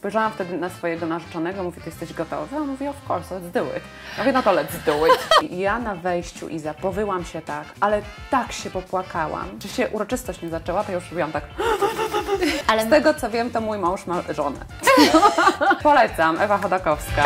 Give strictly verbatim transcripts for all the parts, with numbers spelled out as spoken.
Spojrzałam wtedy na swojego narzeczonego, mówię, ty jesteś gotowy? A on mówi, of course, let's do it. Ja mówię, no to let's do it. I ja na wejściu, Iza, powyłam się tak, ale tak się popłakałam. Czy się uroczystość nie zaczęła, to już robiłam tak. Ale z tego, co wiem, to mój mąż ma żonę. Polecam, Ewa Chodakowska.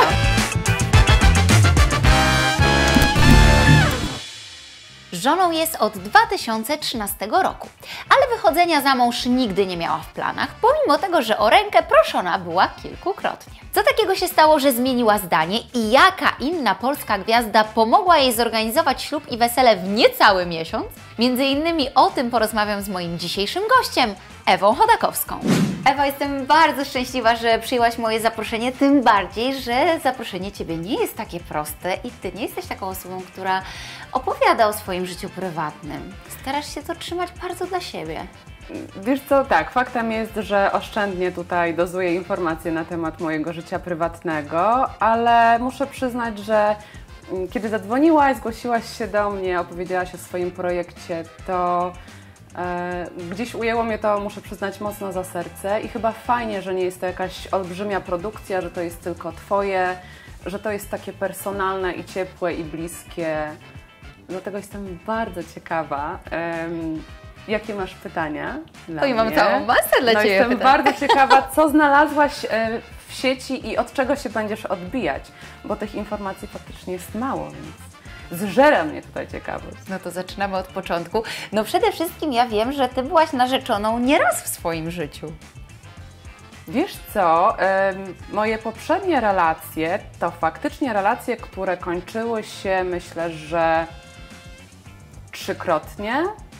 Żoną jest od dwa tysiące trzynastego roku, ale wychodzenia za mąż nigdy nie miała w planach, pomimo tego, że o rękę proszona była kilkukrotnie. Co takiego się stało, że zmieniła zdanie i jaka inna polska gwiazda pomogła jej zorganizować ślub i wesele w niecały miesiąc? Między innymi o tym porozmawiam z moim dzisiejszym gościem, Ewą Chodakowską. Ewa, jestem bardzo szczęśliwa, że przyjęłaś moje zaproszenie, tym bardziej, że zaproszenie Ciebie nie jest takie proste i Ty nie jesteś taką osobą, która opowiada o swoim życiu prywatnym. Starasz się to trzymać bardzo dla siebie. Wiesz co, tak, faktem jest, że oszczędnie tutaj dozuję informacje na temat mojego życia prywatnego, ale muszę przyznać, że kiedy zadzwoniłaś, zgłosiłaś się do mnie, opowiedziałaś o swoim projekcie, to e, gdzieś ujęło mnie to, muszę przyznać, mocno za serce i chyba fajnie, że nie jest to jakaś olbrzymia produkcja, że to jest tylko Twoje, że to jest takie personalne i ciepłe i bliskie. Dlatego jestem bardzo ciekawa. Em, Jakie masz pytania? No i mam całą masę dla no Ciebie. Jestem pytań. bardzo ciekawa, co znalazłaś w sieci i od czego się będziesz odbijać, bo tych informacji faktycznie jest mało, więc zżera mnie tutaj ciekawość. No to zaczynamy od początku. No przede wszystkim ja wiem, że Ty byłaś narzeczoną nieraz w swoim życiu. Wiesz co, moje poprzednie relacje to faktycznie relacje, które kończyły się, myślę, że trzykrotnie.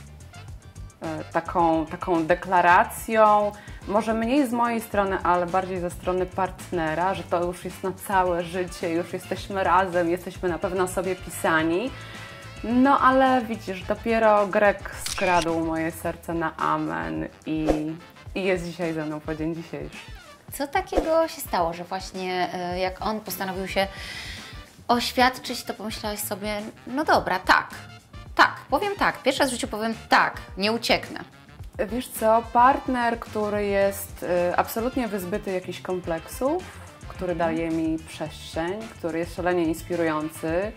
Taką, taką deklaracją, może mniej z mojej strony, ale bardziej ze strony partnera, że to już jest na całe życie, już jesteśmy razem, jesteśmy na pewno sobie pisani. No ale widzisz, dopiero Grek skradł moje serce na amen i, i jest dzisiaj ze mną po dzień dzisiejszy. Co takiego się stało, że właśnie jak on postanowił się oświadczyć, to pomyślałaś sobie, no dobra, tak. Tak, powiem tak. Pierwszy raz w życiu powiem tak, nie ucieknę. Wiesz co, partner, który jest y, absolutnie wyzbyty jakichś kompleksów, który daje mi przestrzeń, który jest szalenie inspirujący,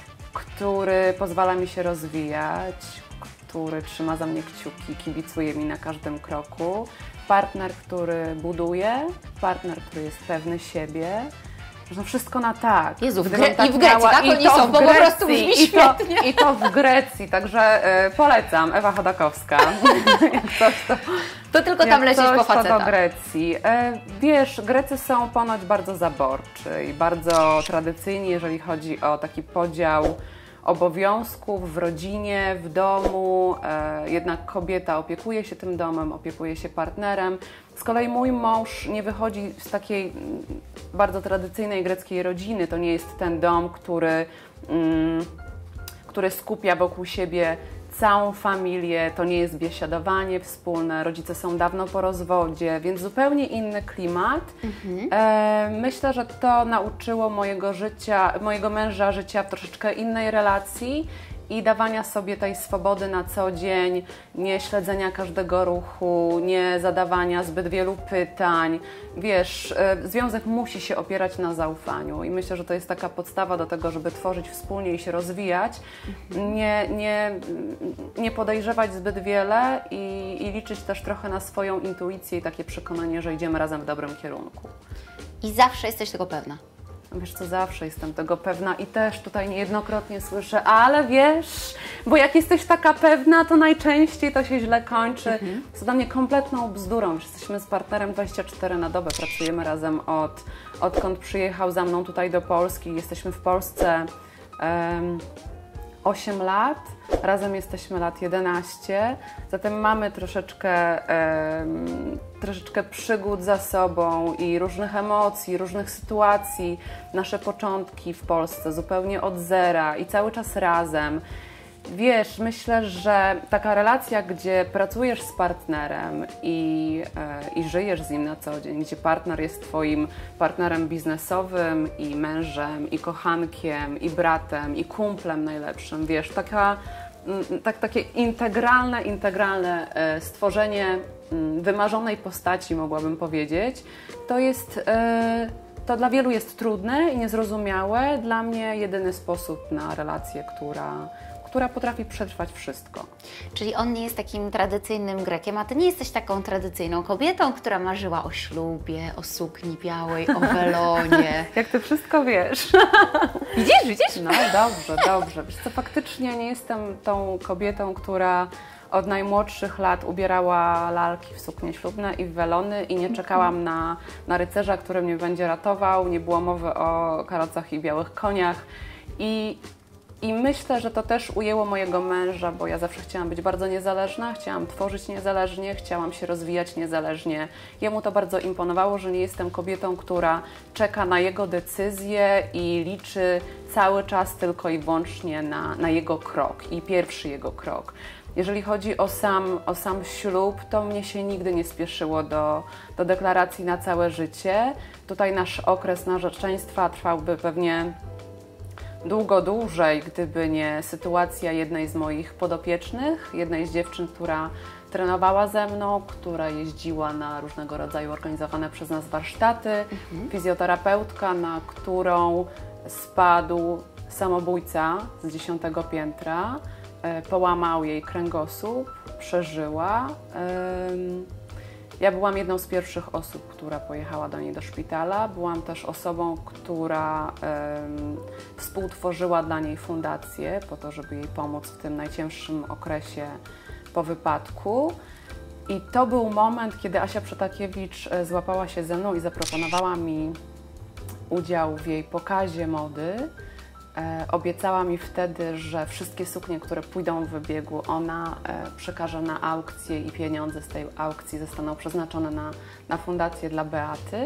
który pozwala mi się rozwijać, który trzyma za mnie kciuki, kibicuje mi na każdym kroku. Partner, który buduje, partner, który jest pewny siebie. No wszystko na tak. Jezu, w Gre tak i w Grecji, miała, tak? Oni są, bo po prostu brzmi i świetnie. To, I to w Grecji, także y, polecam, Ewa Chodakowska. jak coś, to, to tylko tam lecieć po faceta. To do Grecji. E, wiesz, Grecy są ponoć bardzo zaborczy i bardzo tradycyjni, jeżeli chodzi o taki podział obowiązków w rodzinie, w domu. E, jednak kobieta opiekuje się tym domem, opiekuje się partnerem. Z kolei mój mąż nie wychodzi z takiej bardzo tradycyjnej greckiej rodziny. To nie jest ten dom, który, mm, który skupia wokół siebie całą familię. To nie jest biesiadowanie wspólne. Rodzice są dawno po rozwodzie, więc zupełnie inny klimat. Mhm. E, myślę, że to nauczyło mojego życia, mojego męża życia w troszeczkę innej relacji i dawania sobie tej swobody na co dzień, nie śledzenia każdego ruchu, nie zadawania zbyt wielu pytań. Wiesz, związek musi się opierać na zaufaniu i myślę, że to jest taka podstawa do tego, żeby tworzyć wspólnie i się rozwijać, nie, nie, nie podejrzewać zbyt wiele i, i liczyć też trochę na swoją intuicję i takie przekonanie, że idziemy razem w dobrym kierunku. I zawsze jesteś tego pewna? Wiesz co, zawsze jestem tego pewna i też tutaj niejednokrotnie słyszę, ale wiesz, bo jak jesteś taka pewna, to najczęściej to się źle kończy. Mhm. To dla mnie kompletną bzdurą. Jesteśmy z partnerem dwadzieścia cztery na dobę, pracujemy razem od, odkąd przyjechał za mną tutaj do Polski. Jesteśmy w Polsce um, osiem lat, razem jesteśmy lat jedenaście, zatem mamy troszeczkę, um, troszeczkę przygód za sobą i różnych emocji, różnych sytuacji, nasze początki w Polsce zupełnie od zera i cały czas razem. Wiesz, myślę, że taka relacja, gdzie pracujesz z partnerem i, e, i żyjesz z nim na co dzień, gdzie partner jest Twoim partnerem biznesowym i mężem, i kochankiem, i bratem, i kumplem najlepszym, wiesz, taka, m, tak, takie integralne, integralne e, stworzenie wymarzonej postaci, mogłabym powiedzieć, to jest, to dla wielu jest trudne i niezrozumiałe. Dla mnie jedyny sposób na relację, która, która potrafi przetrwać wszystko. Czyli on nie jest takim tradycyjnym Grekiem, a Ty nie jesteś taką tradycyjną kobietą, która marzyła o ślubie, o sukni białej, o welonie. Jak Ty wszystko wiesz. Widzisz, widzisz? No dobrze, dobrze. Wiesz co, faktycznie nie jestem tą kobietą, która od najmłodszych lat ubierała lalki w suknie ślubne i w welony i nie czekałam na, na rycerza, który mnie będzie ratował. Nie było mowy o karocach i białych koniach. I, I myślę, że to też ujęło mojego męża, bo ja zawsze chciałam być bardzo niezależna, chciałam tworzyć niezależnie, chciałam się rozwijać niezależnie. Jemu to bardzo imponowało, że nie jestem kobietą, która czeka na jego decyzję i liczy cały czas tylko i wyłącznie na, na jego krok i pierwszy jego krok. Jeżeli chodzi o sam, o sam ślub, to mnie się nigdy nie spieszyło do, do deklaracji na całe życie. Tutaj nasz okres narzeczeństwa trwałby pewnie długo dłużej, gdyby nie sytuacja jednej z moich podopiecznych, jednej z dziewczyn, która trenowała ze mną, która jeździła na różnego rodzaju organizowane przez nas warsztaty, mhm. fizjoterapeutka, na którą spadł samobójca z dziesiątego piętra. Połamał jej kręgosłup, przeżyła. Ja byłam jedną z pierwszych osób, która pojechała do niej do szpitala. Byłam też osobą, która współtworzyła dla niej fundację po to, żeby jej pomóc w tym najcięższym okresie po wypadku. I to był moment, kiedy Asia Przetakiewicz złapała się ze mną i zaproponowała mi udział w jej pokazie mody. E, obiecała mi wtedy, że wszystkie suknie, które pójdą w wybiegu, ona e, przekaże na aukcję i pieniądze z tej aukcji zostaną przeznaczone na, na fundację dla Beaty.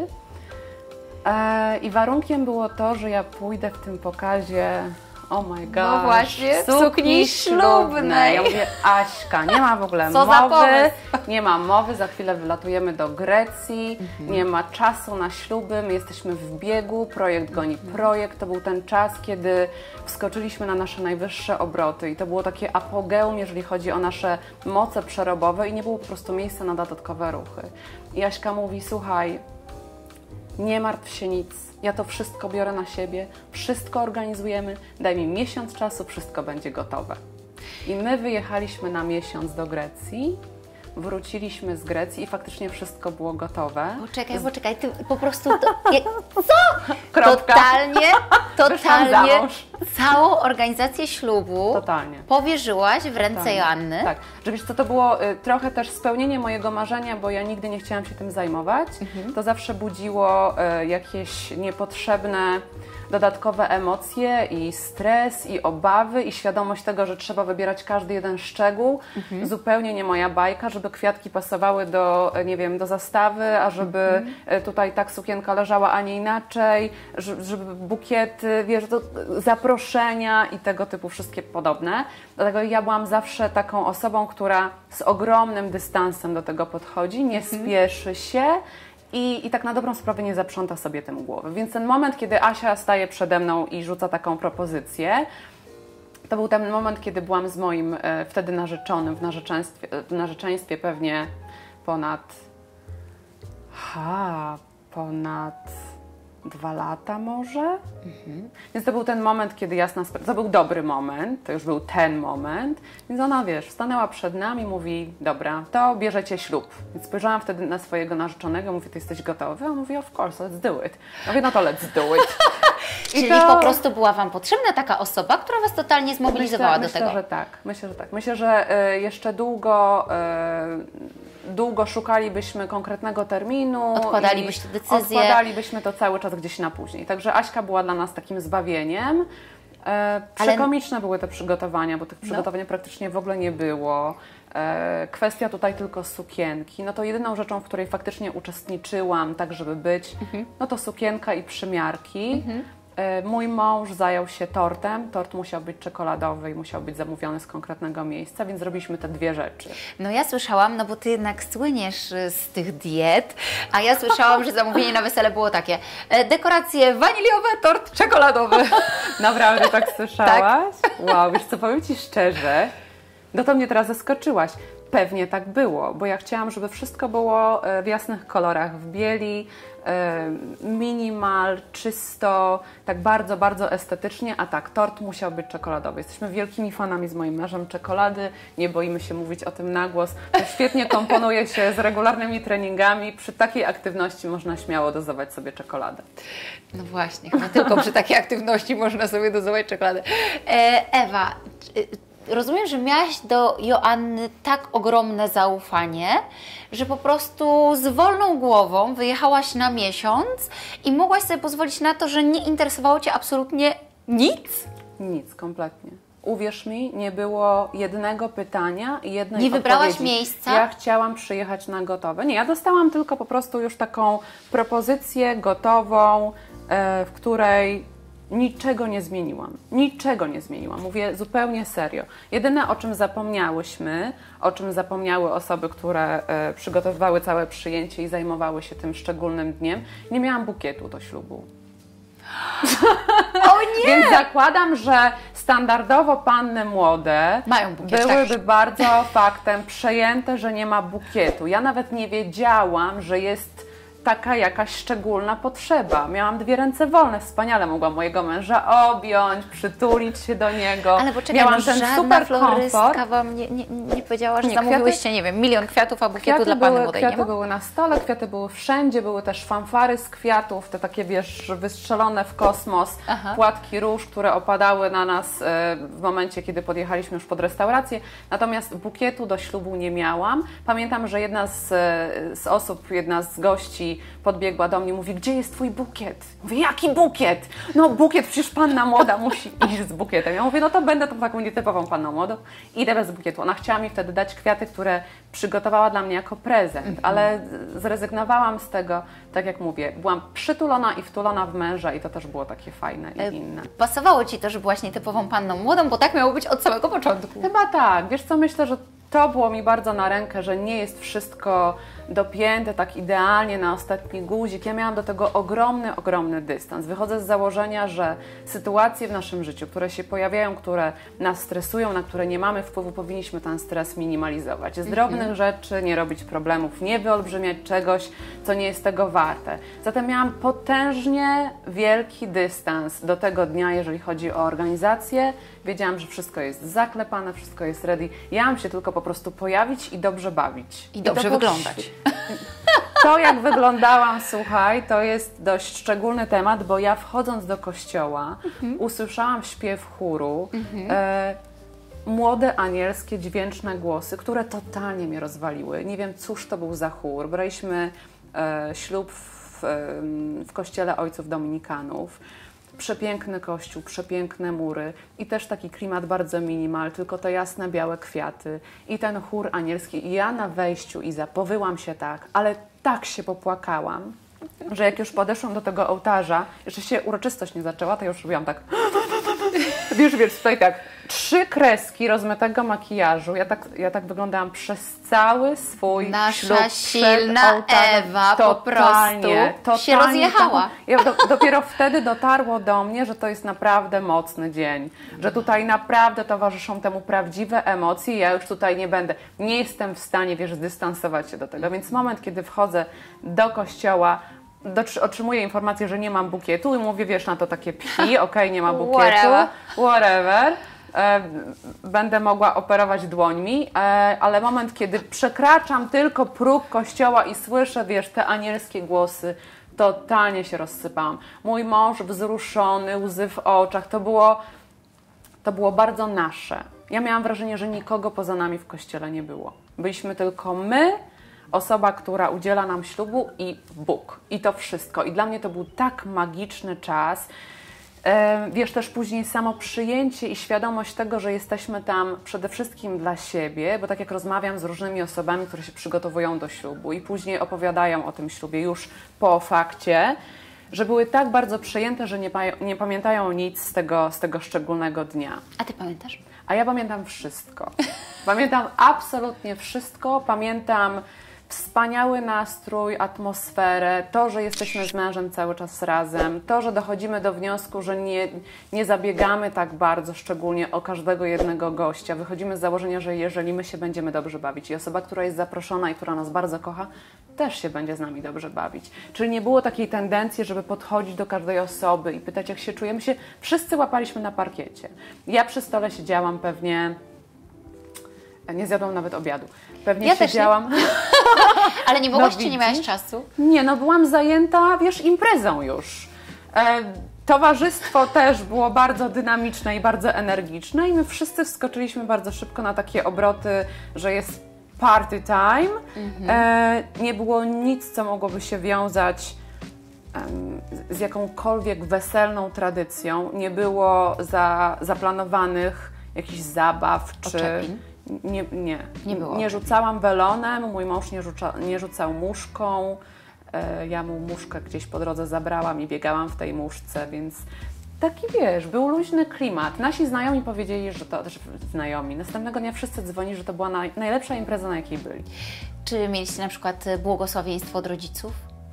E, I warunkiem było to, że ja pójdę w tym pokazie, oh my god, no właśnie, w sukni, sukni ślubnej. Ja mówię, Aśka, nie ma w ogóle Co mowy, nie ma mowy, za chwilę wylatujemy do Grecji, mhm. nie ma czasu na śluby, my jesteśmy w biegu, projekt goni mhm. projekt. To był ten czas, kiedy wskoczyliśmy na nasze najwyższe obroty i to było takie apogeum, jeżeli chodzi o nasze moce przerobowe i nie było po prostu miejsca na dodatkowe ruchy. I Aśka mówi, słuchaj, nie martw się nic, ja to wszystko biorę na siebie, wszystko organizujemy, daj mi miesiąc czasu, wszystko będzie gotowe. I my wyjechaliśmy na miesiąc do Grecji, wróciliśmy z Grecji i faktycznie wszystko było gotowe. Poczekaj, poczekaj, ty po prostu to, jak, co? Kropka. Totalnie, totalnie całą organizację ślubu totalnie. powierzyłaś w ręce totalnie. Joanny. Tak, że wiesz co, to było y, trochę też spełnienie mojego marzenia, bo ja nigdy nie chciałam się tym zajmować. Mhm. To zawsze budziło y, jakieś niepotrzebne dodatkowe emocje i stres, i obawy, i świadomość tego, że trzeba wybierać każdy jeden szczegół. Mhm. Zupełnie nie moja bajka, żeby kwiatki pasowały do, nie wiem, do zastawy, a żeby mhm. tutaj tak sukienka leżała, a nie inaczej, żeby bukiety, wiesz, do, zaproszenia i tego typu wszystkie podobne. Dlatego ja byłam zawsze taką osobą, która z ogromnym dystansem do tego podchodzi, nie mhm. spieszy się, I, I tak na dobrą sprawę nie zaprząta sobie tym głowy. Więc ten moment, kiedy Asia staje przede mną i rzuca taką propozycję, to był ten moment, kiedy byłam z moim e, wtedy narzeczonym w narzeczeństwie, w narzeczeństwie pewnie ponad, ha, ponad dwa lata może. Mhm. Więc to był ten moment, kiedy jasna sprawa, to był dobry moment, to już był ten moment, więc ona, wiesz, stanęła przed nami i mówi, dobra, to bierzecie ślub. Więc spojrzałam wtedy na swojego narzeczonego, mówię, ty jesteś gotowy? A on mówi, of course, let's do it. Mówię, no to let's do it. Czyli to... po prostu była Wam potrzebna taka osoba, która Was totalnie zmobilizowała myślę, do tego? Myślę, że tak. Myślę, że tak. Myślę, że y, jeszcze długo... Y, Długo szukalibyśmy konkretnego terminu. Odkładalibyście decyzję. Odkładalibyśmy to cały czas gdzieś na później. Także Aśka była dla nas takim zbawieniem. E, przekomiczne Ale... były te przygotowania, bo tych przygotowań no. praktycznie w ogóle nie było. E, kwestia tutaj tylko sukienki. No to jedyną rzeczą, w której faktycznie uczestniczyłam, tak żeby być, mhm. no to sukienka i przymiarki. Mhm. Mój mąż zajął się tortem. Tort musiał być czekoladowy i musiał być zamówiony z konkretnego miejsca, więc zrobiliśmy te dwie rzeczy. No ja słyszałam, no bo Ty jednak słyniesz z tych diet, a ja słyszałam, że zamówienie na wesele było takie dekoracje waniliowe, tort czekoladowy. Naprawdę tak słyszałaś? Tak. Wow, wiesz co, powiem Ci szczerze, no to mnie teraz zaskoczyłaś. Pewnie tak było, bo ja chciałam, żeby wszystko było w jasnych kolorach, w bieli, minimal, czysto, tak bardzo, bardzo estetycznie, a tak, tort musiał być czekoladowy. Jesteśmy wielkimi fanami z moim mężem czekolady, nie boimy się mówić o tym na głos. To świetnie komponuje się z regularnymi treningami. Przy takiej aktywności można śmiało dozować sobie czekoladę. No właśnie, chyba tylko przy takiej aktywności można sobie dozować czekoladę. Ewa, rozumiem, że miałaś do Joanny tak ogromne zaufanie, że po prostu z wolną głową wyjechałaś na miesiąc i mogłaś sobie pozwolić na to, że nie interesowało Cię absolutnie nic? Nic, kompletnie. Uwierz mi, nie było jednego pytania i jednej Nie wybrałaś odpowiedzi. miejsca? Ja chciałam przyjechać na gotowe. Nie, ja dostałam tylko po prostu już taką propozycję gotową, w której niczego nie zmieniłam. Niczego nie zmieniłam. Mówię zupełnie serio. Jedyne, o czym zapomniałyśmy, o czym zapomniały osoby, które e, przygotowywały całe przyjęcie i zajmowały się tym szczególnym dniem, nie miałam bukietu do ślubu. O nie! Więc zakładam, że standardowo panny młode mają bukiet, byłyby tak. bardzo faktem przejęte, że nie ma bukietu. Ja nawet nie wiedziałam, że jest taka jakaś szczególna potrzeba. Miałam dwie ręce wolne, wspaniale mogłam mojego męża objąć, przytulić się do niego. Ale poczekaj, Miałam no ten żadna super florystka komfort. Wam nie, nie, nie powiedziała, że Nie, zamówiłyście, nie wiem, milion kwiatów, a bukietu dla panny były, młodej nie Kwiaty ma? były na stole, kwiaty były wszędzie, były też fanfary z kwiatów, te takie, wiesz, wystrzelone w kosmos, Aha. płatki róż, które opadały na nas e, w momencie, kiedy podjechaliśmy już pod restaurację. Natomiast bukietu do ślubu nie miałam. Pamiętam, że jedna z, z osób, jedna z gości podbiegła do mnie i mówi, gdzie jest twój bukiet? Mówię, jaki bukiet? No bukiet, przecież panna młoda musi iść z bukietem. Ja mówię, no to będę tą taką nietypową panną młodą, idę bez bukietu. Ona chciała mi wtedy dać kwiaty, które przygotowała dla mnie jako prezent, mm-hmm. ale zrezygnowałam z tego, tak jak mówię, byłam przytulona i wtulona w męża i to też było takie fajne i inne. Pasowało Ci to, że byłaś nietypową panną młodą, bo tak miało być od samego początku. Chyba tak. Wiesz co, myślę, że to było mi bardzo na rękę, że nie jest wszystko dopięte tak idealnie na ostatni guzik. Ja miałam do tego ogromny, ogromny dystans. Wychodzę z założenia, że sytuacje w naszym życiu, które się pojawiają, które nas stresują, na które nie mamy wpływu, powinniśmy ten stres minimalizować. Z drobnych mhm. rzeczy nie robić problemów, nie wyolbrzymiać czegoś, co nie jest tego warte. Zatem miałam potężnie wielki dystans do tego dnia, jeżeli chodzi o organizację. Wiedziałam, że wszystko jest zaklepane, wszystko jest ready. Ja mam się tylko po prostu pojawić i dobrze bawić. I dobrze I wyglądać. To, jak wyglądałam, słuchaj, to jest dość szczególny temat, bo ja wchodząc do kościoła mhm. usłyszałam śpiew chóru, mhm. e, młode, anielskie, dźwięczne głosy, które totalnie mnie rozwaliły. Nie wiem, cóż to był za chór. Braliśmy e, ślub w, e, w kościele ojców dominikanów. Przepiękny kościół, przepiękne mury i też taki klimat bardzo minimal, tylko te jasne, białe kwiaty i ten chór anielski. I ja na wejściu, Iza, powyłam się tak, ale tak się popłakałam, że jak już podeszłam do tego ołtarza, jeszcze się uroczystość nie zaczęła, to już robiłam tak... Wiesz, wiesz, tutaj tak, trzy kreski rozmytego makijażu. Ja tak, ja tak wyglądałam przez cały swój Nasza ślub silna Ewa totalnie, po prostu totalnie, się rozjechała. Taką, ja do, dopiero wtedy dotarło do mnie, że to jest naprawdę mocny dzień. Że tutaj naprawdę towarzyszą temu prawdziwe emocje. Ja już tutaj nie będę, nie jestem w stanie, wiesz, zdystansować się do tego. Więc moment, kiedy wchodzę do kościoła, Do, otrzymuję informację, że nie mam bukietu i mówię, wiesz, na to takie psi, okej, okay, nie ma bukietu, whatever, whatever. E, będę mogła operować dłońmi, e, ale moment, kiedy przekraczam tylko próg kościoła i słyszę, wiesz, te anielskie głosy, totalnie się rozsypałam. Mój mąż wzruszony, łzy w oczach, to było, to było bardzo nasze. Ja miałam wrażenie, że nikogo poza nami w kościele nie było. Byliśmy tylko my, osoba, która udziela nam ślubu i Bóg. I to wszystko. I dla mnie to był tak magiczny czas. E, wiesz, też później samo przyjęcie i świadomość tego, że jesteśmy tam przede wszystkim dla siebie, bo tak jak rozmawiam z różnymi osobami, które się przygotowują do ślubu i później opowiadają o tym ślubie już po fakcie, że były tak bardzo przejęte, że nie, pa nie pamiętają nic z tego, z tego szczególnego dnia. A Ty pamiętasz? A ja pamiętam wszystko. Pamiętam absolutnie wszystko. Pamiętam wspaniały nastrój, atmosferę, to, że jesteśmy z mężem cały czas razem, to, że dochodzimy do wniosku, że nie, nie zabiegamy tak bardzo szczególnie o każdego jednego gościa. Wychodzimy z założenia, że jeżeli my się będziemy dobrze bawić i osoba, która jest zaproszona i która nas bardzo kocha, też się będzie z nami dobrze bawić. Czyli nie było takiej tendencji, żeby podchodzić do każdej osoby i pytać, jak się czujemy. Się wszyscy łapaliśmy na parkiecie. Ja przy stole siedziałam pewnie... Nie zjadłam nawet obiadu. Pewnie ja siedziałam... Też nie. Ale nie mogłaś, no, czy nie miałaś czasu? Nie, no byłam zajęta, wiesz, imprezą już. E, towarzystwo też było bardzo dynamiczne i bardzo energiczne i my wszyscy wskoczyliśmy bardzo szybko na takie obroty, że jest party time. Mhm. E, nie było nic, co mogłoby się wiązać em, z jakąkolwiek weselną tradycją. Nie było za, zaplanowanych jakichś zabaw czy... Oczepin? Nie, nie. Nie było. Nie rzucałam welonem, mój mąż nie, rzuca, nie rzucał muszką, e, ja mu muszkę gdzieś po drodze zabrałam i biegałam w tej muszce, więc taki, wiesz, był luźny klimat. Nasi znajomi powiedzieli, że to, że znajomi, następnego dnia wszyscy dzwonili, że to była naj, najlepsza impreza, na jakiej byli. Czy mieliście na przykład błogosławieństwo od rodziców?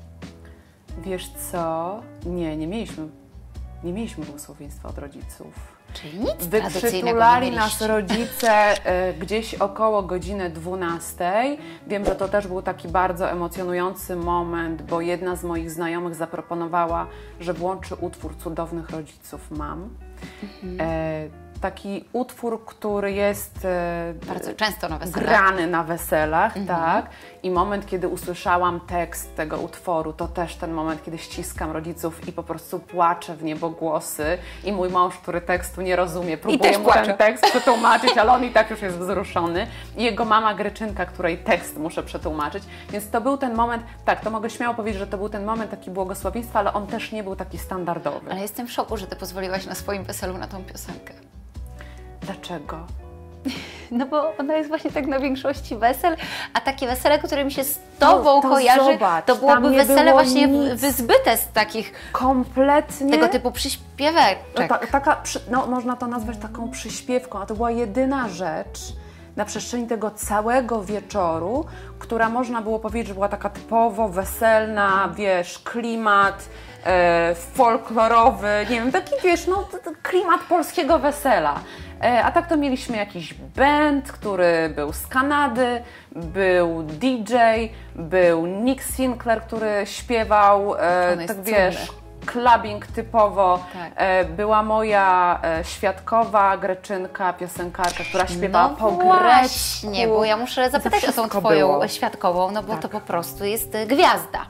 Wiesz co? Nie, nie mieliśmy, nie mieliśmy błogosławieństwa od rodziców. Czyli nic Wyprzytulali nas rodzice y, gdzieś około godziny dwunastej. Wiem, że to też był taki bardzo emocjonujący moment, bo jedna z moich znajomych zaproponowała, że włączy utwór Cudownych Rodziców Mam. Mhm. E, taki utwór, który jest e, bardzo często na weselach. grany na weselach, mhm. tak. I moment, kiedy usłyszałam tekst tego utworu, to też ten moment, kiedy ściskam rodziców i po prostu płaczę w niebogłosy. I mój mąż, który tekstu nie rozumie, próbuje mu ten tekst przetłumaczyć, ale on i tak już jest wzruszony. I jego mama Greczynka, której tekst muszę przetłumaczyć. Więc to był ten moment, tak, to mogę śmiało powiedzieć, że to był ten moment taki błogosławieństwa, ale on też nie był taki standardowy. Ale jestem w szoku, że Ty pozwoliłaś na swoim weselu na tą piosenkę. Dlaczego? No bo ona jest właśnie tak na większości wesel, a takie wesele, które mi się z Tobą to, to kojarzy, zobacz, to byłoby wesele było właśnie nic. wyzbyte z takich kompletnie tego typu przyśpieweczek. No, ta, taka, no, można to nazwać taką przyśpiewką, a to była jedyna rzecz na przestrzeni tego całego wieczoru, która można było powiedzieć, że była taka typowo weselna, wiesz, klimat e, folklorowy, nie wiem, taki, wiesz, no, t, t, klimat polskiego wesela. E, a tak to mieliśmy jakiś band, który był z Kanady, był D J, był Nick Sinclair, który śpiewał, e, tak wiesz, clubbing typowo. Tak. E, była moja e, świadkowa Greczynka, piosenkarka, która śpiewała no po właśnie, grecku. bo ja muszę zapytać o tą Twoją było. świadkową, no bo tak. to po prostu jest gwiazda.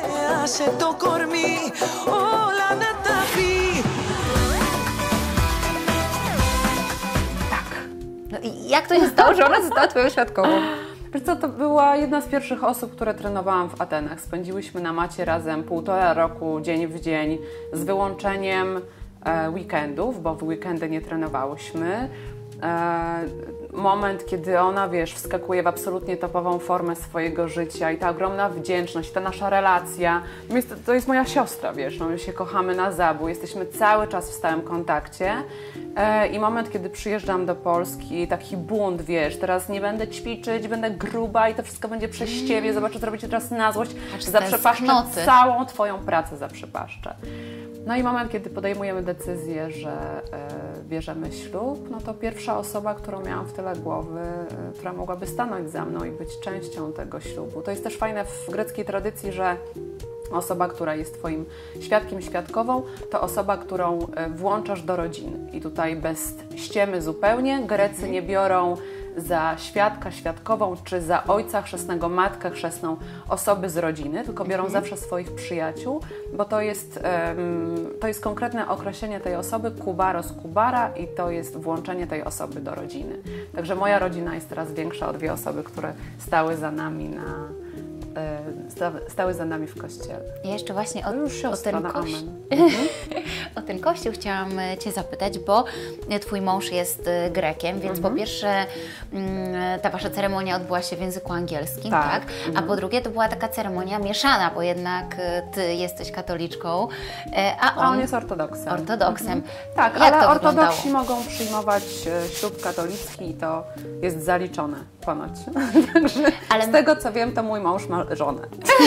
Tak. No i jak to się stało, że ona została Twoją świadkową? Wiesz co, to była jedna z pierwszych osób, które trenowałam w Atenach. Spędziłyśmy na macie razem półtora roku, dzień w dzień, z wyłączeniem e, weekendów, bo w weekendy nie trenowałyśmy. E, moment, kiedy ona, wiesz, wskakuje w absolutnie topową formę swojego życia i ta ogromna wdzięczność, ta nasza relacja. Jest, to jest moja siostra, wiesz, no, my się kochamy na zabój, jesteśmy cały czas w stałym kontakcie. E, I moment, kiedy przyjeżdżam do Polski, taki bunt, wiesz, teraz nie będę ćwiczyć, będę gruba i to wszystko będzie przez Ciebie, zobaczę, co robicie teraz na złość, zaprzepaszczę całą Twoją pracę, zaprzepaszczę. No i moment, kiedy podejmujemy decyzję, że e, bierzemy ślub, no to pierwsza osoba, którą miałam w tyle głowy, e, która mogłaby stanąć za mną i być częścią tego ślubu. To jest też fajne w greckiej tradycji, że osoba, która jest Twoim świadkiem, świadkową, to osoba, którą włączasz do rodziny. I tutaj bez ściemy zupełnie. Grecy nie biorą za świadka, świadkową, czy za ojca chrzestnego, matkę chrzestną osoby z rodziny, tylko biorą mhm. zawsze swoich przyjaciół, bo to jest, um, to jest konkretne określenie tej osoby, kubaros, kubara, i to jest włączenie tej osoby do rodziny. Także moja rodzina jest teraz większa o dwie osoby, które stały za nami na stały za nami w kościele. Ja jeszcze właśnie o, już o, ten koś... o ten kościół chciałam Cię zapytać, bo Twój mąż jest Grekiem, więc mhm. po pierwsze ta Wasza ceremonia odbyła się w języku angielskim, tak? tak? A mhm. po drugie to była taka ceremonia mieszana, bo jednak Ty jesteś katoliczką, a on, a on jest ortodoksem. ortodoksem. Mhm. Tak, jak ale to ortodoksi wyglądało? mogą przyjmować ślub katolicki i to jest zaliczone. ponoć. Także ale... z tego co wiem, to mój mąż ma żonę.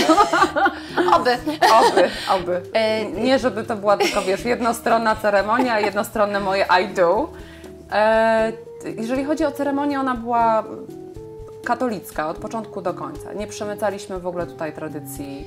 Oby. Oby, oby. Nie, żeby to była tylko, wiesz, jednostronna ceremonia, jednostronne moje I do. Jeżeli chodzi o ceremonię, ona była katolicka od początku do końca. Nie przemycaliśmy w ogóle tutaj tradycji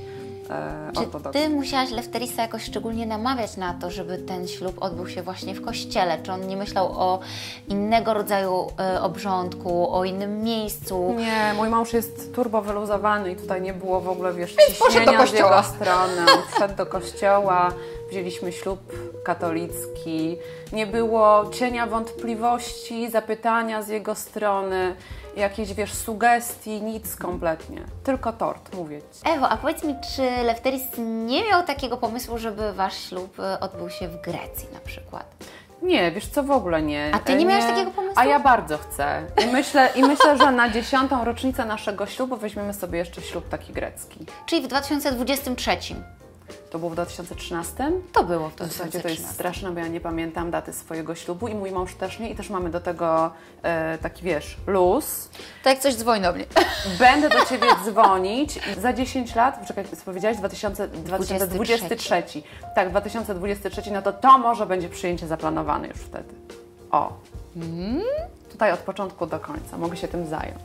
e, ortodoksji. Czy Ty musiałaś Lefterisa jakoś szczególnie namawiać na to, żeby ten ślub odbył się właśnie w kościele? Czy on nie myślał o innego rodzaju e, obrządku, o innym miejscu? Nie, mój mąż jest turbo wyluzowany i tutaj nie było w ogóle, wiesz, Więc poszedł do ciśnienia z kościoła. jego strony. On wszedł do kościoła, wzięliśmy ślub katolicki. Nie było cienia wątpliwości, zapytania z jego strony, jakiejś, wiesz, sugestii, nic kompletnie. Tylko tort, mówię Ci. Ewo, a powiedz mi, czy Lefteris nie miał takiego pomysłu, żeby Wasz ślub odbył się w Grecji na przykład? Nie, wiesz co, w ogóle nie. A Ty nie miałeś takiego pomysłu? A ja bardzo chcę. I myślę, i myślę, że na dziesiątą rocznicę naszego ślubu weźmiemy sobie jeszcze ślub taki grecki. Czyli w dwa tysiące dwudziestym trzecim? To było w dwa tysiące trzynastym? To było w dwa tysiące W zasadzie trzynastym. to jest straszne, bo ja nie pamiętam daty swojego ślubu i mój mąż też nie. I też mamy do tego e, taki, wiesz, luz. To jak coś dzwoń do mnie. Będę do Ciebie dzwonić i za dziesięć lat, czekaj, co powiedziałaś? dwa tysiące dwudziesty trzeci. Tak, dwa tysiące dwudziesty trzeci, no to to może będzie przyjęcie zaplanowane już wtedy. O. Mm. Tutaj od początku do końca. Mogę się tym zająć.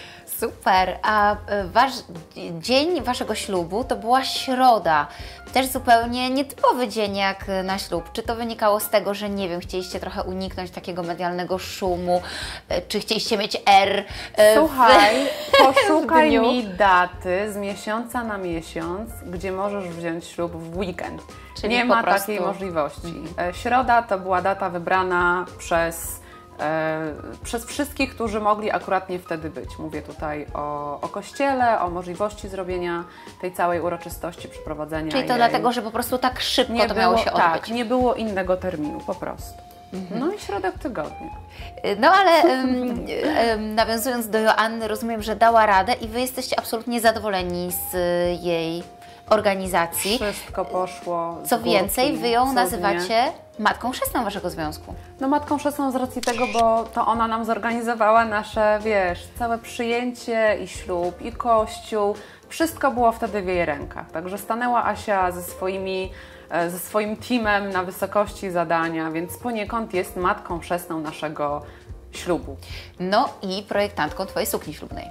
Super. A wasz dzień Waszego ślubu to była środa. Też zupełnie nietypowy dzień jak na ślub. Czy to wynikało z tego, że nie wiem, chcieliście trochę uniknąć takiego medialnego szumu? Czy chcieliście mieć R? Słuchaj, w, poszukaj w mi daty z miesiąca na miesiąc, gdzie możesz wziąć ślub w weekend. Czyli nie po ma prostu... takiej możliwości. Mhm. Środa to była data wybrana przez E, przez wszystkich, którzy mogli akurat nie wtedy być. Mówię tutaj o, o kościele, o możliwości zrobienia tej całej uroczystości, przeprowadzenia Czyli to jej. dlatego, że po prostu tak szybko nie to było, miało się odbyć. Tak, nie było innego terminu, po prostu. Mhm. No i środek tygodnia. No ale um, um, nawiązując do Joanny, rozumiem, że dała radę i Wy jesteście absolutnie zadowoleni z jej organizacji. Wszystko poszło z Co górki, więcej, Wy ją cudnie. nazywacie matką chrzestną Waszego związku. No matką chrzestną z racji tego, bo to ona nam zorganizowała nasze, wiesz, całe przyjęcie i ślub, i kościół. Wszystko było wtedy w jej rękach. Także stanęła Asia ze swoimi, ze swoim teamem na wysokości zadania, więc poniekąd jest matką chrzestną naszego ślubu. No i projektantką Twojej sukni ślubnej.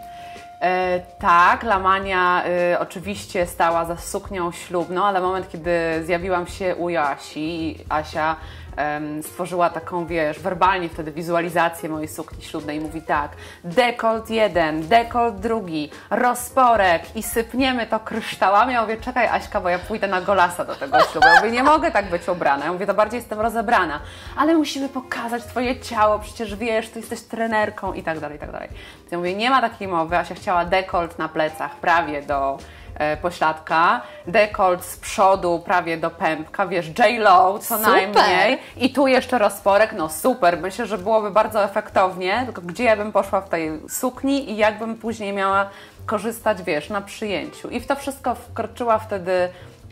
E, tak, Lamania e, oczywiście stała za suknią ślubną, ale moment, kiedy zjawiłam się u Joasi, Asia e, stworzyła taką, wiesz, werbalnie wtedy wizualizację mojej sukni ślubnej i mówi tak: dekolt jeden, dekolt drugi, rozporek i sypniemy to kryształami. Ja mówię, czekaj Aśka, bo ja pójdę na golasa do tego ślubu. Ja mówię, nie mogę tak być ubrana. Ja mówię, to bardziej jestem rozebrana, ale musimy pokazać Twoje ciało, przecież wiesz, Ty jesteś trenerką i tak dalej, i tak dalej. Ja mówię, nie ma takiej mowy. Asia chciała dekolt na plecach prawie do e, pośladka, dekolt z przodu prawie do pępka, wiesz, J-Lo co Super. najmniej i tu jeszcze rozporek, no super, myślę, że byłoby bardzo efektownie, tylko gdzie ja bym poszła w tej sukni i jak bym później miała korzystać, wiesz, na przyjęciu. I w to wszystko wkroczyła wtedy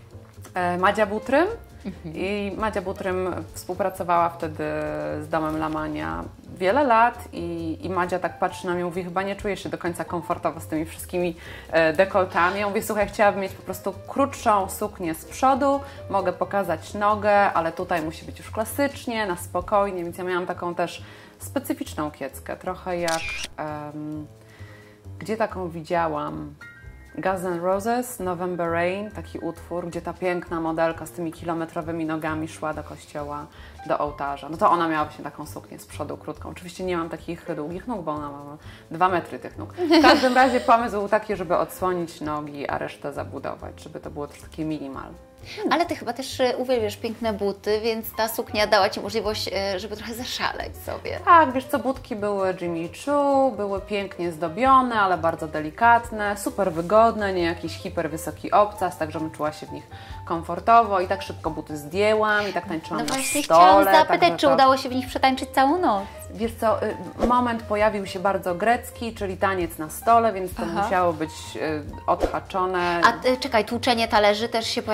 e, Madzia Butrym. Mhm. I Madzia Butrym współpracowała wtedy z domem Lamania wiele lat i, i Madzia tak patrzy na mnie i mówi, chyba nie czuję się do końca komfortowo z tymi wszystkimi e, dekoltami. Ja mówię, słuchaj, chciałabym mieć po prostu krótszą suknię z przodu, mogę pokazać nogę, ale tutaj musi być już klasycznie, na spokojnie, więc ja miałam taką też specyficzną kieckę, trochę jak, um, gdzie taką widziałam? Guns N' Roses, November Rain, taki utwór, gdzie ta piękna modelka z tymi kilometrowymi nogami szła do kościoła, do ołtarza. No to ona miała właśnie taką suknię z przodu krótką. Oczywiście nie mam takich długich nóg, bo ona ma dwa metry tych nóg. W każdym razie pomysł był taki, żeby odsłonić nogi, a resztę zabudować, żeby to było też takie minimal. Hmm. Ale Ty chyba też uwielbiasz piękne buty, więc ta suknia dała Ci możliwość, żeby trochę zaszaleć sobie. Tak, wiesz co, butki były Jimmy Choo, były pięknie zdobione, ale bardzo delikatne, super wygodne, nie jakiś hiper wysoki obcas, tak żebym czuła się w nich komfortowo i tak szybko buty zdjęłam i tak tańczyłam no na właśnie stole. chciałam zapytać, czy to... udało się w nich przetańczyć całą noc? Wiesz co, moment pojawił się bardzo grecki, czyli taniec na stole, więc to Aha. musiało być odhaczone. A czekaj, tłuczenie talerzy też się pojawiło? Nie,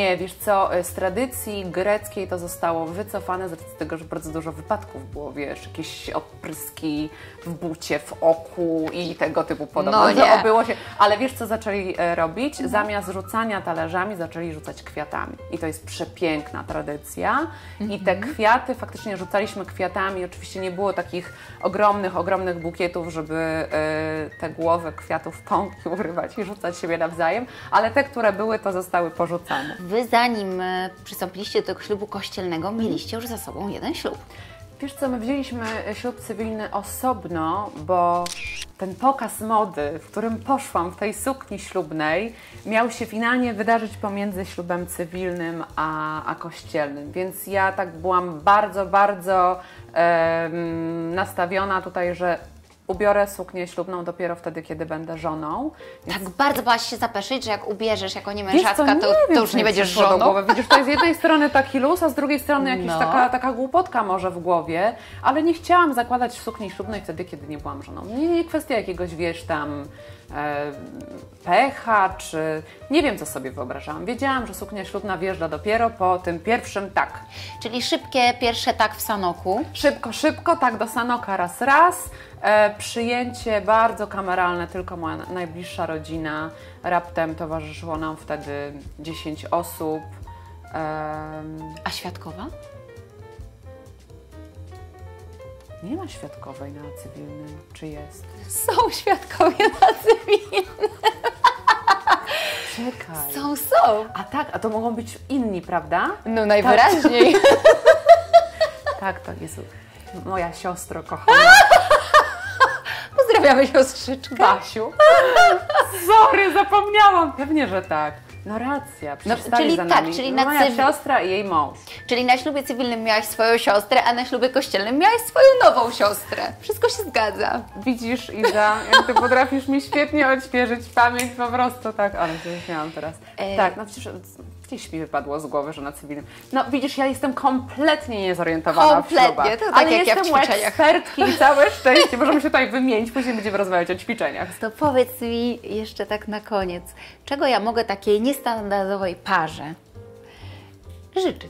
Nie, wiesz co, z tradycji greckiej to zostało wycofane z racji tego, że bardzo dużo wypadków było, wiesz, jakieś odpryski w bucie, w oku i tego typu podobne. No nie. Obyło się, ale wiesz co zaczęli robić? Mhm. Zamiast rzucania talerzami zaczęli rzucać kwiatami. I to jest przepiękna tradycja. Mhm. I te kwiaty, faktycznie rzucaliśmy kwiatami, oczywiście nie było takich ogromnych, ogromnych bukietów, żeby y, te głowy kwiatów pąki urywać i rzucać siebie nawzajem, ale te, które były, to zostały porzucane. Wy zanim przystąpiliście do tego ślubu kościelnego, mieliście już za sobą jeden ślub. Wiesz co, my wzięliśmy ślub cywilny osobno, bo ten pokaz mody, w którym poszłam w tej sukni ślubnej, miał się finalnie wydarzyć pomiędzy ślubem cywilnym a, a kościelnym. Więc ja tak byłam bardzo, bardzo em, nastawiona tutaj, że ubiorę suknię ślubną dopiero wtedy, kiedy będę żoną. Więc... Tak bardzo bałaś się zapeszyć, że jak ubierzesz jako niemężatka, to, to, to już nie będziesz żoną? Widzisz, to jest z jednej strony taki luz, a z drugiej strony jakaś no. taka, taka głupotka może w głowie, ale nie chciałam zakładać sukni ślubnej wtedy, kiedy nie byłam żoną. Nie, nie kwestia jakiegoś, wiesz, tam e, pecha, czy nie wiem, co sobie wyobrażałam. Wiedziałam, że suknia ślubna wjeżdża dopiero po tym pierwszym tak. Czyli szybkie pierwsze tak w sanoku? Szybko, szybko, tak do sanoka raz, raz. E, przyjęcie bardzo kameralne, tylko moja najbliższa rodzina. Raptem towarzyszyło nam wtedy dziesięć osób. E, A świadkowa? Nie ma świadkowej na cywilnym. Czy jest? Są świadkowie na cywilnym. Czekaj. Są, są. A tak, a to mogą być inni, prawda? No najwyraźniej. Tak, tak to jest moja siostro kochana. Pozdrawiamy siostryczkę. Basiu. Sorry, zapomniałam. Pewnie, że tak. No racja, no, czyli za tak, nami. czyli no, na moja cyw... siostra i jej mąż. Czyli na ślubie cywilnym miałaś swoją siostrę, a na ślubie kościelnym miałaś swoją nową siostrę. Wszystko się zgadza. Widzisz, Iza, jak ty potrafisz mi świetnie odświeżyć pamięć, po prostu tak, ale się śmiałam teraz. E... Tak, no przecież gdzieś mi wypadło z głowy, że na cywilnym. No widzisz, ja jestem kompletnie niezorientowana kompletnie, w ślubach. To tak ale jak jestem ja w ćwiczeniach. ekspertki i całe szczęście, możemy się tutaj wymienić, później będziemy rozmawiać o ćwiczeniach. To powiedz mi jeszcze tak na koniec, czego ja mogę takiej niestandardowej parze życzyć?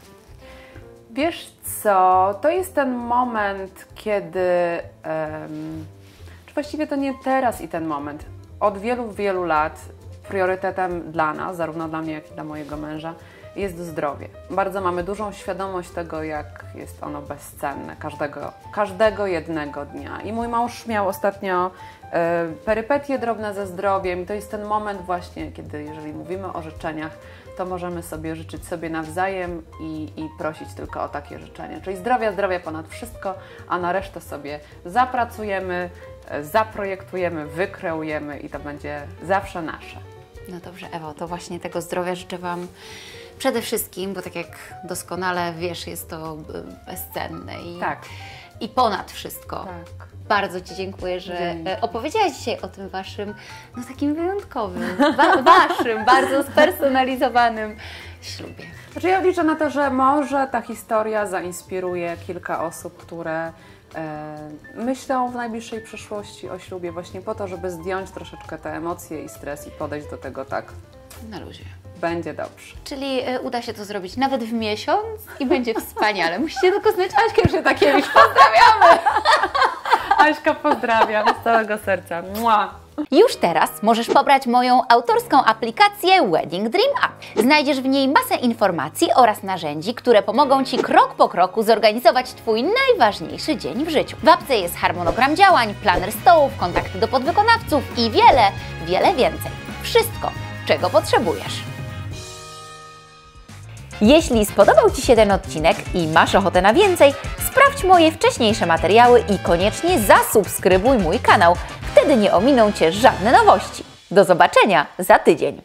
Wiesz co, to jest ten moment, kiedy, um, czy właściwie to nie teraz i ten moment, od wielu, wielu lat priorytetem dla nas, zarówno dla mnie, jak i dla mojego męża, jest zdrowie. Bardzo mamy dużą świadomość tego, jak jest ono bezcenne każdego, każdego jednego dnia. I mój mąż miał ostatnio e, perypetie drobne ze zdrowiem i to jest ten moment właśnie, kiedy jeżeli mówimy o życzeniach, to możemy sobie życzyć sobie nawzajem i, i prosić tylko o takie życzenia. Czyli zdrowia, zdrowia ponad wszystko, a na resztę sobie zapracujemy, zaprojektujemy, wykreujemy i to będzie zawsze nasze. No dobrze, Ewo, to właśnie tego zdrowia życzę Wam przede wszystkim, bo tak jak doskonale wiesz, jest to bezcenne i, tak. i ponad wszystko. Tak. Bardzo Ci dziękuję, że Dzięki. opowiedziałaś dzisiaj o tym Waszym, no takim wyjątkowym, wa Waszym, bardzo spersonalizowanym ślubie. Znaczy ja liczę na to, że może ta historia zainspiruje kilka osób, które e, myślą w najbliższej przyszłości o ślubie właśnie po to, żeby zdjąć troszeczkę te emocje i stres i podejść do tego tak na luzie. Będzie dobrze. Czyli y, uda się to zrobić nawet w miesiąc i będzie wspaniale. Musicie tylko znać Aśkę Brzytakiewicz. Pozdrawiamy! Aśka, pozdrawiam z całego serca. Mua. Już teraz możesz pobrać moją autorską aplikację Wedding Dream App. Znajdziesz w niej masę informacji oraz narzędzi, które pomogą Ci krok po kroku zorganizować Twój najważniejszy dzień w życiu. W apce jest harmonogram działań, planer stołów, kontakty do podwykonawców i wiele, wiele więcej. Wszystko, czego potrzebujesz. Jeśli spodobał Ci się ten odcinek i masz ochotę na więcej, sprawdź moje wcześniejsze materiały i koniecznie zasubskrybuj mój kanał. Wtedy nie ominą Cię żadne nowości. Do zobaczenia za tydzień.